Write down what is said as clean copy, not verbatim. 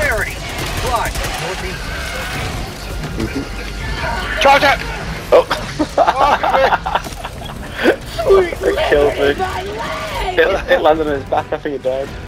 Clarity. Fly. Northeast. Charge it! Oh! Sweet. It killed me. It landed on his back, I think it died.